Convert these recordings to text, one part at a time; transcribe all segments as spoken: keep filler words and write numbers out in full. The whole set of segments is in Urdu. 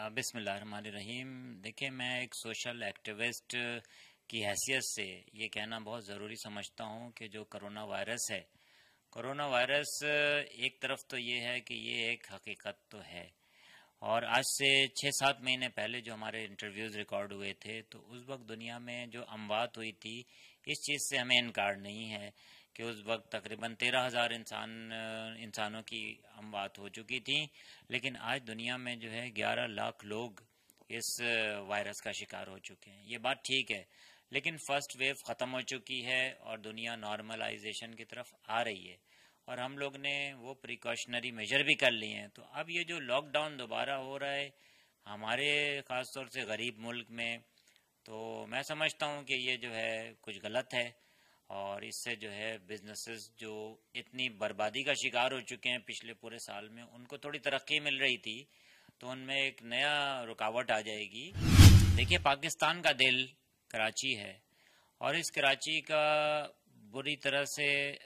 آ، بسم اللہ الرحمن الرحیم۔ دیکھیں، میں ایک سوشل ایکٹیوسٹ کی حیثیت سے یہ کہنا بہت ضروری سمجھتا ہوں کہ جو کرونا وائرس ہے کرونا وائرس ایک طرف تو یہ ہے کہ یہ ایک حقیقت تو ہے، اور آج سے چھ سات مہینے پہلے جو ہمارے انٹرویوز ریکارڈ ہوئے تھے تو اس وقت دنیا میں جو اموات ہوئی تھی اس چیز سے ہمیں انکار نہیں ہے کہ اس وقت تقریباً تیرہ ہزار انسان انسانوں کی اموات ہو چکی تھیں، لیکن آج دنیا میں جو ہے گیارہ لاکھ لوگ اس وائرس کا شکار ہو چکے ہیں۔ یہ بات ٹھیک ہے، لیکن فرسٹ ویو ختم ہو چکی ہے اور دنیا نارملائزیشن کی طرف آ رہی ہے، اور ہم لوگ نے وہ پریکاشنری میجر بھی کر لیے ہیں۔ تو اب یہ جو لاک ڈاؤن دوبارہ ہو رہا ہے ہمارے خاص طور سے غریب ملک میں، تو میں سمجھتا ہوں کہ یہ جو ہے کچھ غلط ہے، اور اس سے جو ہے بزنسز جو اتنی بربادی کا شکار ہو چکے ہیں پچھلے پورے سال میں، ان کو تھوڑی ترقی مل رہی تھی تو ان میں ایک نیا رکاوٹ آ جائے گی۔ دیکھیے، پاکستان کا دل کراچی ہے، اور اس کراچی کا بری طرح سے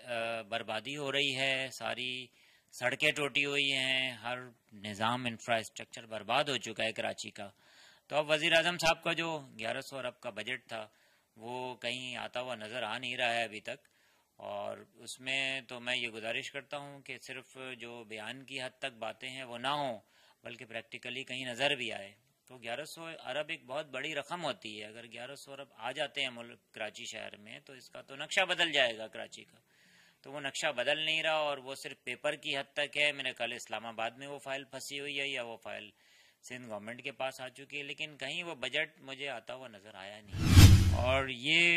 بربادی ہو رہی ہے، ساری سڑکیں ٹوٹی ہوئی ہیں، ہر نظام انفراسٹرکچر برباد ہو چکا ہے کراچی کا۔ تو اب وزیر اعظم صاحب کا جو گیارہ سو ارب کا بجٹ تھا وہ کہیں آتا ہوا نظر آ نہیں رہا ہے ابھی تک، اور اس میں تو میں یہ گزارش کرتا ہوں کہ صرف جو بیان کی حد تک باتیں ہیں وہ نہ ہوں بلکہ پریکٹیکلی کہیں نظر بھی آئے۔ تو گیارہ سو ارب ایک بہت بڑی رقم ہوتی ہے، اگر گیارہ سو ارب آ جاتے ہیں ملک کراچی شہر میں تو اس کا تو نقشہ بدل جائے گا کراچی کا، تو وہ نقشہ بدل نہیں رہا، اور وہ صرف پیپر کی حد تک ہے۔ میرے خیال اسلام آباد میں وہ فائل پھنسی ہوئی ہے یا وہ فائل سندھ گورنمنٹ کے پاس آ چکی ہے، لیکن کہیں وہ بجٹ مجھے آتا ہوا نظر آیا نہیں۔ اور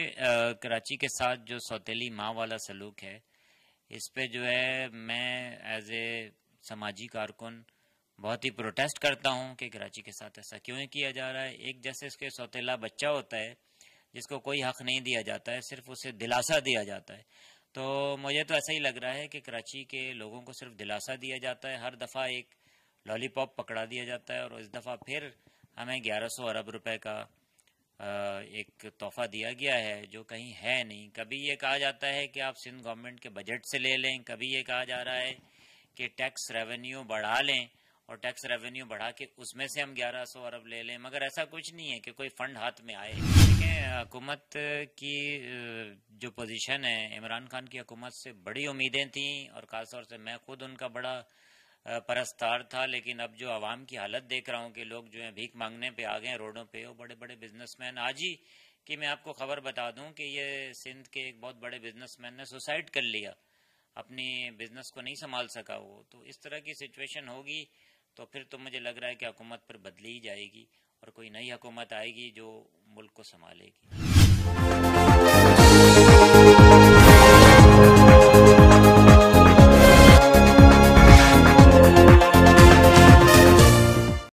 یہ کراچی کے ساتھ جو سوتیلی ماں والا سلوک ہے، اس پہ جو ہے میں ایز اے سماجی کارکن بہت ہی پروٹیسٹ کرتا ہوں کہ کراچی کے ساتھ ایسا کیوں کیا جا رہا ہے۔ ایک جیسے اس کے سوتیلا بچہ ہوتا ہے جس کو کوئی حق نہیں دیا جاتا ہے، صرف اسے دلاسا دیا جاتا ہے، تو مجھے تو ایسا ہی لگ رہا ہے کہ کراچی کے لوگوں کو صرف دلاسا دیا جاتا ہے، ہر دفعہ ایک لالی پاپ پکڑا دیا جاتا ہے، اور اس دفعہ پھر ہمیں گیارہ سو ارب روپے کا ایک تحفہ دیا گیا ہے جو کہیں ہے نہیں۔ کبھی یہ کہا جاتا ہے کہ آپ سندھ گورنمنٹ کے بجٹ سے لے لیں، کبھی یہ کہا جا رہا ہے کہ ٹیکس ریونیو بڑھا لیں اور ٹیکس ریونیو بڑھا کے اس میں سے ہم گیارہ سو ارب لے لیں، مگر ایسا کچھ نہیں ہے کہ کوئی فنڈ ہاتھ میں آئے۔ دیکھیں، حکومت کی جو پوزیشن ہے، عمران خان کی حکومت سے بڑی امیدیں تھیں، اور خاص طور سے میں خود ان کا بڑا پرستار تھا، لیکن اب جو عوام کی حالت دیکھ رہا ہوں کہ لوگ جو ہیں بھیک مانگنے پہ آ گئے ہیں روڈوں پہ، وہ بڑے بڑے بزنس مین۔ آج ہی کہ میں آپ کو خبر بتا دوں کہ یہ سندھ کے ایک بہت بڑے بزنس مین نے سوسائڈ کر لیا، اپنی بزنس کو نہیں سنبھال سکا وہ۔ تو اس طرح کی سچویشن ہوگی تو پھر تو مجھے لگ رہا ہے کہ حکومت پر بدلی ہی جائے گی، اور کوئی نئی حکومت آئے گی جو ملک کو سنبھالے گی۔